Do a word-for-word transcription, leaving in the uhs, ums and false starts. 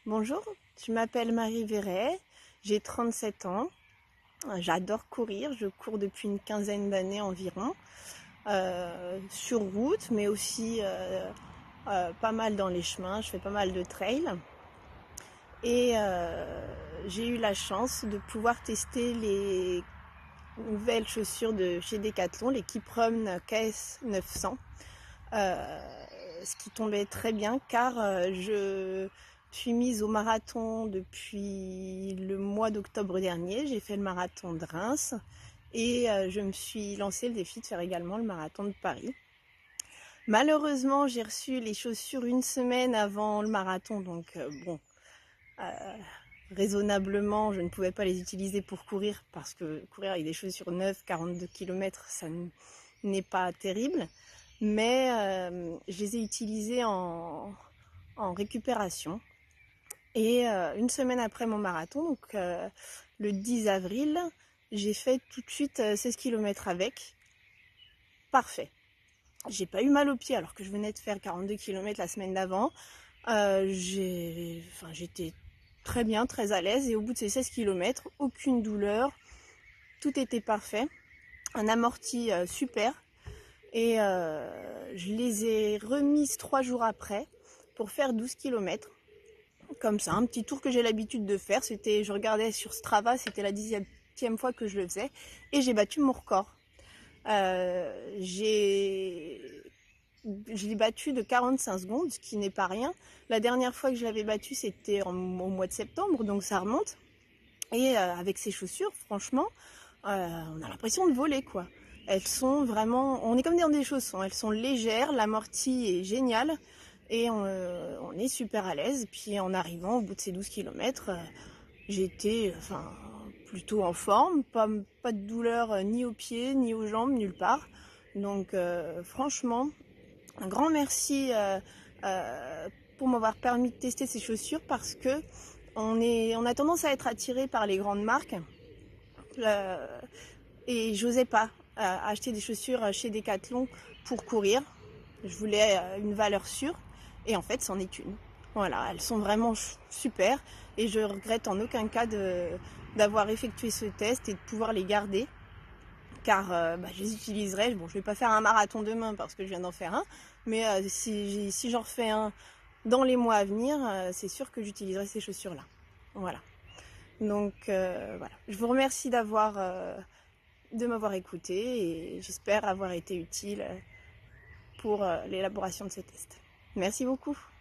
Bonjour, je m'appelle Marie Verret, j'ai trente-sept ans, j'adore courir, je cours depuis une quinzaine d'années environ, euh, sur route mais aussi euh, euh, pas mal dans les chemins, je fais pas mal de trail et euh, j'ai eu la chance de pouvoir tester les nouvelles chaussures de chez Decathlon, les Keep-Run K S neuf cents. Euh, ce qui tombait très bien car euh, je suis mise au marathon depuis le mois d'octobre dernier. J'ai fait le marathon de Reims et euh, je me suis lancé le défi de faire également le marathon de Paris. Malheureusement, j'ai reçu les chaussures une semaine avant le marathon, donc euh, bon, euh, raisonnablement, je ne pouvais pas les utiliser pour courir parce que courir avec des chaussures neuves, quarante-deux kilomètres, ça n'est pas terrible. Mais euh, je les ai utilisées en, en récupération. Et euh, une semaine après mon marathon, donc euh, le dix avril, j'ai fait tout de suite euh, seize kilomètres avec. Parfait. J'ai pas eu mal aux pieds alors que je venais de faire quarante-deux kilomètres la semaine d'avant. Euh, j'ai, enfin, j'étais très bien, très à l'aise. Et au bout de ces seize kilomètres, aucune douleur. Tout était parfait. Un amorti euh, super. Et euh, je les ai remises trois jours après pour faire douze kilomètres. Comme ça, un petit tour que j'ai l'habitude de faire. C'était, je regardais sur Strava, c'était la dixième fois que je le faisais. Et j'ai battu mon record. Euh, j'ai... Je l'ai battu de quarante-cinq secondes, ce qui n'est pas rien. La dernière fois que je l'avais battu, c'était au mois de septembre, donc ça remonte. Et euh, avec ces chaussures, franchement, euh, on a l'impression de voler, quoi. Elles sont vraiment... On est comme dans des chaussons. Elles sont légères, l'amorti est génial. Et on, euh, on est super à l'aise. Puis en arrivant au bout de ces douze kilomètres, euh, j'étais enfin, plutôt en forme. Pas, pas de douleur euh, ni aux pieds, ni aux jambes, nulle part. Donc euh, franchement, un grand merci euh, euh, pour m'avoir permis de tester ces chaussures parce que on, est, on a tendance à être attiré par les grandes marques. Euh, et j'osais pas euh, acheter des chaussures chez Decathlon pour courir. Je voulais euh, une valeur sûre et en fait c'en est une. Voilà, elles sont vraiment super et je regrette en aucun cas de, d'avoir effectué ce test et de pouvoir les garder car euh, bah, je les utiliserai. Bon, je vais pas faire un marathon demain parce que je viens d'en faire un, mais euh, si, si j'en refais un dans les mois à venir, euh, c'est sûr que j'utiliserai ces chaussures là. Voilà. Donc euh, voilà, je vous remercie d'avoir euh, de m'avoir écouté et j'espère avoir été utile pour euh, l'élaboration de ce test. Merci beaucoup.